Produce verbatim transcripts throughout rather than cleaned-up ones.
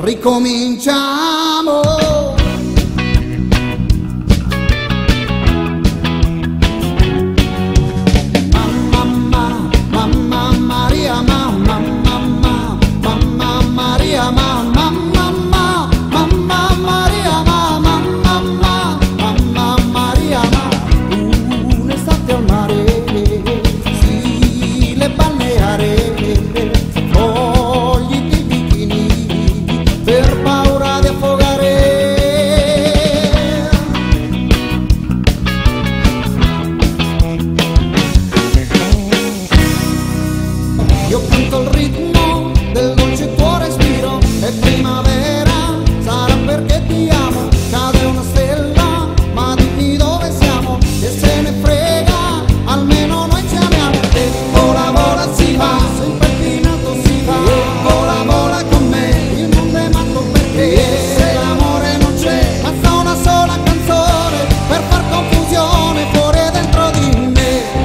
ricominciamo. Mamma, mamma Maria, mamma, mamma, mamma Maria, mamma, mamma, mamma Maria, mamma, mamma, mamma Maria, un'estate al mare, sì, le balneare. Io canto il ritmo del dolce tuo respiro, è primavera, sarà perché ti amo, cade una stella, ma dimmi dove siamo, e se ne frega, almeno noi ci amiamo. E vola vola si va, sempre impinato si va, e vola vola con me, il mondo è matto perché, e se l'amore non c'è, basta una sola canzone, per far confusione fuori e dentro di me.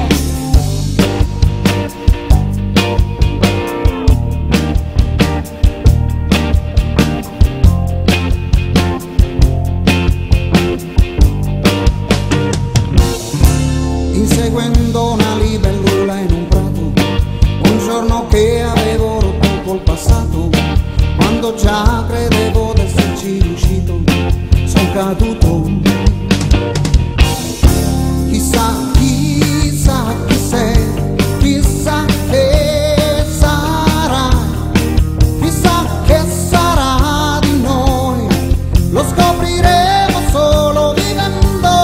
Inseguendo una libellula in un prato, un giorno che avevo rotto col passato, quando già credevo d'esserci riuscito, son caduto. Chissà, chissà chi sei, chissà che sarà, chissà che sarà di noi, lo scopriremo solo vivendo.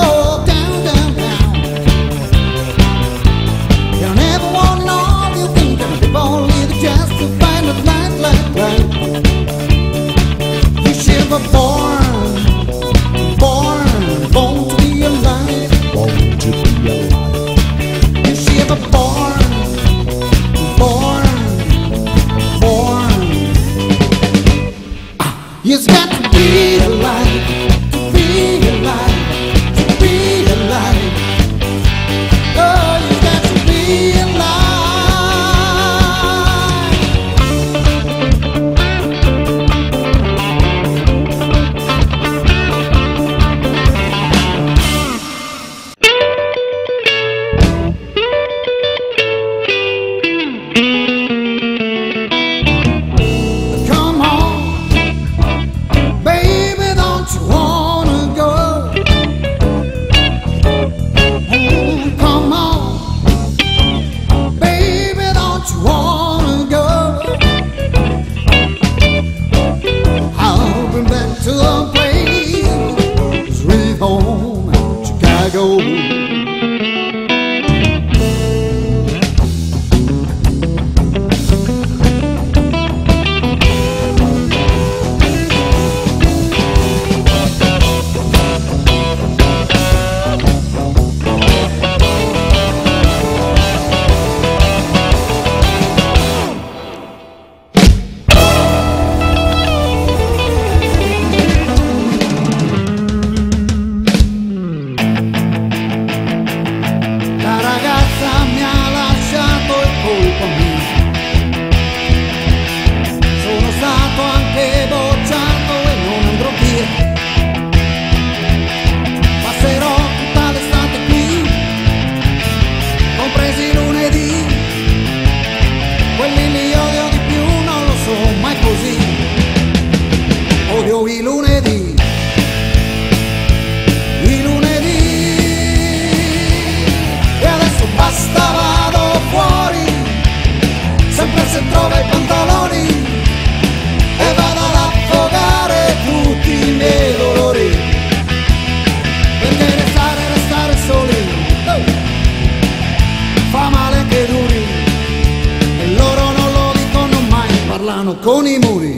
Born, born, born to be alive, born to be alive. You see, ever born, born, born. Ah, you've got to be alive, to be alive, to be alive. Oh, you've got to be alive. I lunedì, i lunedì, e adesso basta, vado fuori, sempre se trova i pantaloni, e vado ad affogare tutti i miei dolori, perché restare, restare soli, oh, fa male che duri, e loro non lo dicono mai, parlano con i muri.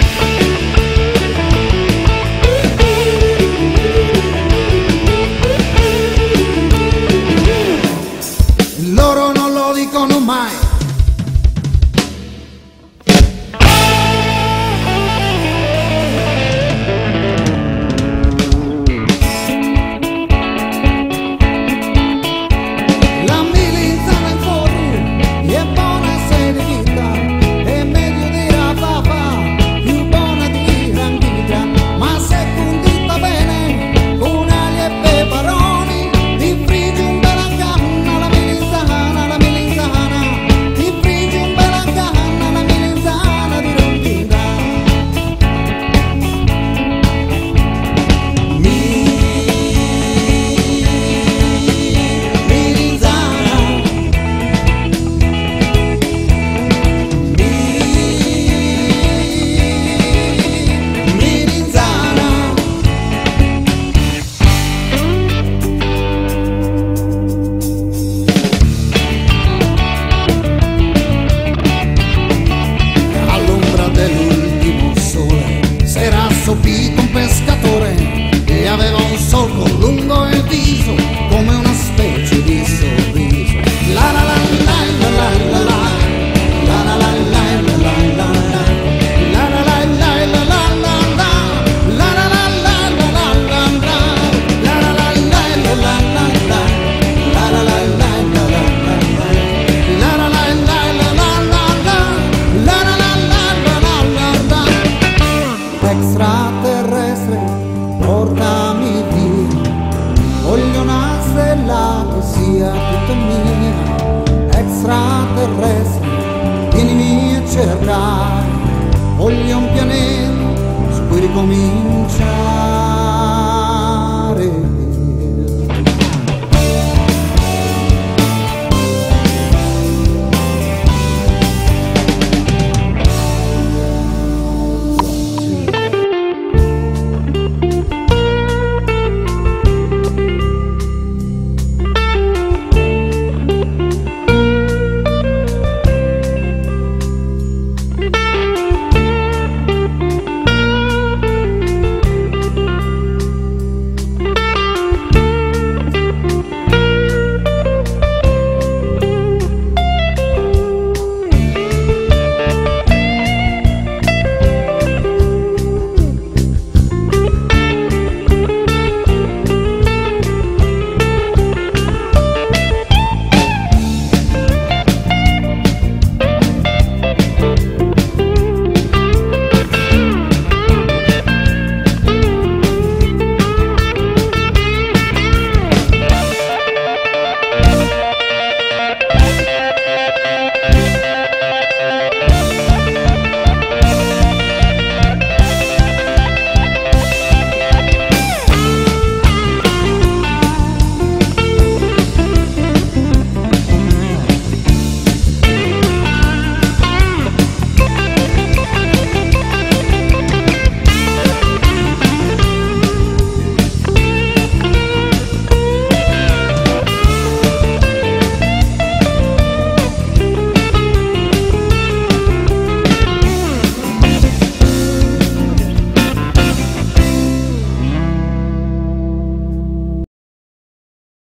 Loro non lo dicono mai. La miliza nel forum è buona se di vita, è meglio di la papà, più buona voglio un pianeta su cui ricominciare.